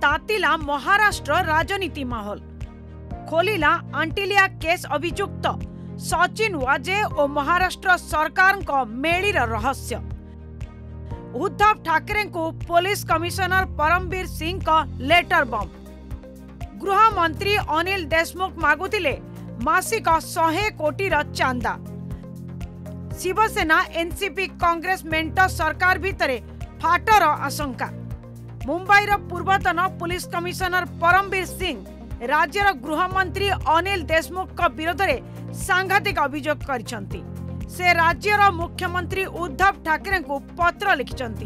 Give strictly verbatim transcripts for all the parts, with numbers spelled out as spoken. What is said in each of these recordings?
तातिला महाराष्ट्र राजनीति माहौल। खोलिला आंटिलिया केस अभियुक्त सचिन वाजे और महाराष्ट्र सरकार को मेलीर रहस्य। उद्धव ठाकरे को पुलिस कमिश्नर परमवीर सिंह का लेटर बम। गृह मंत्री अनिल देशमुख मागुतिले मासिक सौ कोटी चांदा। शिवसेना एनसीपी कांग्रेस मेंट सरकार भितरे फाटर आशंका। मुंबईर पूर्वतन पुलिस कमिश्नर परमवीर सिंह राज्यर गृहमंत्री अनिल देशमुख का विरोध में सांघातिक अभियोग करिसंती। से राज्यर मुख्यमंत्री उद्धव ठाकरे को पत्र लिखिसंती।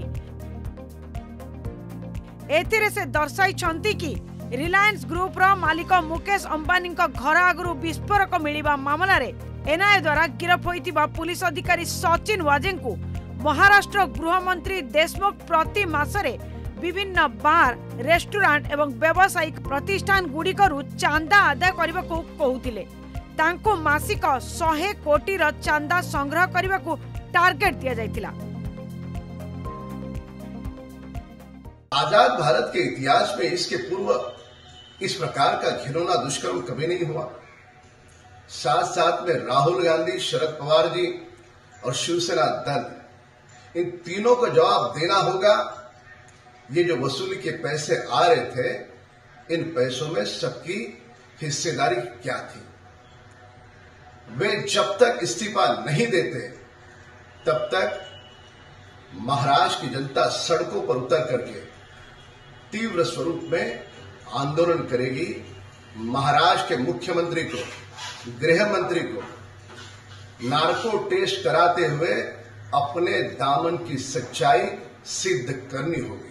एथिरे से दर्शाइछंती कि रिलायंस ग्रुप रो मालिक मुकेश अंबानी का घर आगु विस्फोरक मिलिबा मामला रे एनआईए द्वारा गिरफ होइतिबा पुलिस अधिकारी सचिन वाजे को महाराष्ट्र गृहमंत्री देशमुख प्रति मासरे विभिन्न बार रेस्टोरेंट एवं व्यावसायिक प्रतिष्ठान गुड़िकरू चांदा आदाय करने को कहूतिले। तांको मासिक सौ कोटी चांदा संग्रह करने को टार्गेट दिया जायतिला। आजाद भारत के इतिहास में इसके पूर्व इस प्रकार का घिनौना दुष्कर्म कभी नहीं हुआ। साथ साथ में राहुल गांधी, शरद पवार जी और शिवसेना दल, इन तीनों को जवाब देना होगा। ये जो वसूली के पैसे आ रहे थे, इन पैसों में सबकी हिस्सेदारी क्या थी? वे जब तक इस्तीफा नहीं देते तब तक महाराष्ट्र की जनता सड़कों पर उतर करके तीव्र स्वरूप में आंदोलन करेगी। महाराष्ट्र के मुख्यमंत्री को, गृह मंत्री को नार्को टेस्ट कराते हुए अपने दामन की सच्चाई सिद्ध करनी होगी।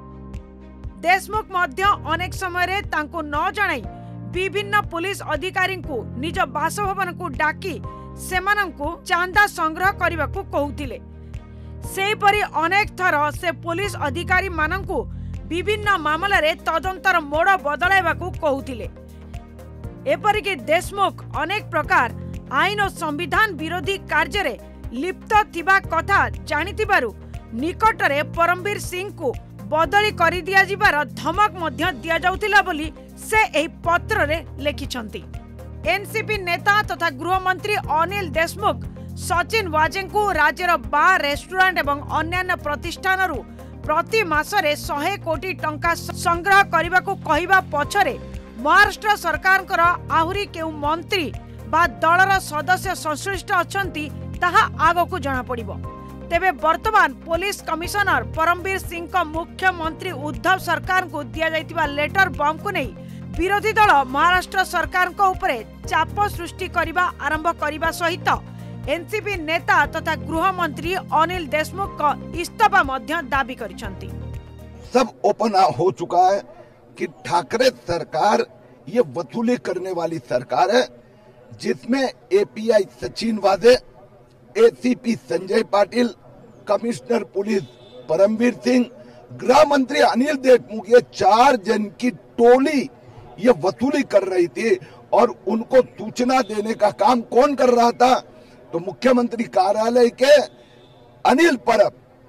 देशमुख मध्य अनेक समय रे तांको न जणाई विभिन्न पुलिस अधिकारी को निज बासभवन को डाकी सेमानंकु चांदा संग्रह करने को कहूतिले। सेहीपरि अनेक थर से पुलिस अधिकारी मानंकु विभिन्न मामला रे तदंतर मोड़ बदलाइबा को कहूतिले। एपरिक देशमुख अनेक प्रकार आईन और संविधान विरोधी कार्य रे लिप्त थिबा कथा जानिथिबारु निकटरे परमवीर सिंह को बदली कर दिया जिबार धमक मध्य दिया जाउतिला बोली से एही पत्र रे लिखिछंती। एनसीपी नेता तथा गृह मंत्री अनिल देशमुख सचिन वाजे को राज्यर बार रेस्टोरेंट एवं अन्य प्रतिष्ठान प्रति मासरे सौ कोटी टंका संग्रह करने को कहवा पछरे महाराष्ट्र सरकार आहुरी केउ मंत्री बा दलर सदस्य संश्लिष्ट अछंती ताहा आगो को जना पड़िबो। तेबे वर्तमान पुलिस कमिश्नर परमवीर सिंह का मुख्यमंत्री उद्धव सरकार को दिया जाइतिबा लेटर बम को नहीं विरोधी दल महाराष्ट्र सरकार को उपरे चाप सृष्टि करिबा आरंभ करिबा सहित एनसीपी नेता तथा गृह मंत्री अनिल देशमुख का इस्तीफा मध्य दाबी करिसंती। सब ओपन हो चुका है कि ठाकरे सरकार ये वसूली करने वाली सरकार है, जिसमें API Sachin Vaze, ACP Sanjay Patil, commissioner police Paramvir Singh, गृह मंत्री अनिल देशमुख, ये चार जन की टोली ये वसूली कर रही थी। और उनको सूचना देने का काम कौन कर रहा था? तो मुख्यमंत्री कार्यालय के अनिल परब।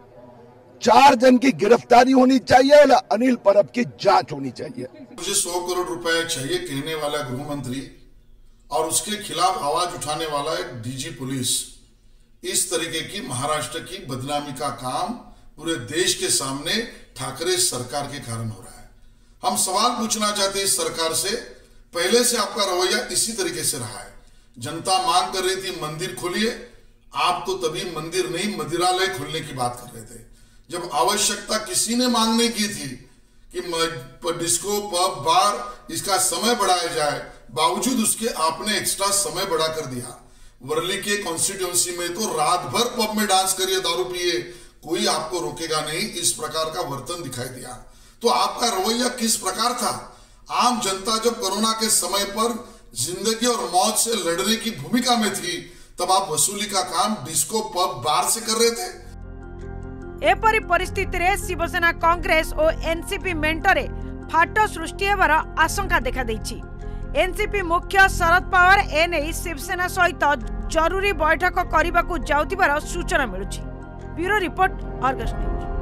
चार जन की गिरफ्तारी होनी चाहिए, अनिल परब की जांच होनी चाहिए। मुझे सौ करोड़ रुपए चाहिए कहने वाला गृह मंत्री और उसके खिलाफ आवाज उठाने वाला एक डीजी पुलिस, इस तरीके की महाराष्ट्र की बदनामी का काम पूरे देश के सामने ठाकरे सरकार के कारण हो रहा है। हम सवाल पूछना चाहते हैं इस सरकार से, पहले से आपका रवैया इसी तरीके से रहा है। जनता मांग कर रही थी मंदिर खोलिए, आप तो तभी मंदिर नहीं मदिरालय खोलने की बात कर रहे थे। जब आवश्यकता किसी ने मांग नहीं की थी कि डिस्को पब बार इसका समय बढ़ाया जाए, बावजूद उसके आपने एक्स्ट्रा समय बढ़ा कर दिया। वर्ली के कॉन्स्टिट्यूंसी में तो रात भर पब में डांस करिए, दारू पिए, कोई आपको रोकेगा नहीं। इस प्रकार का वर्तन दिखाई दिया। तो आपका रवैया किस प्रकार था? आम जनता जब कोरोना के समय पर जिंदगी और मौत से लड़ने की भूमिका में थी, तब आप वसूली का काम डिस्को पब बार से कर रहे थे। एपरी परिस्थिति रे शिवसेना कांग्रेस और एनसीपी मेंटरे फाट सृष्टि हेबार आशंका देखा देछि। एनसीपी मुख्य शरद पवार एने शिवसेना सहित जरूरी बैठक करने को जाउतिबार सूचना मिलुछि। Bureau report, Argus news.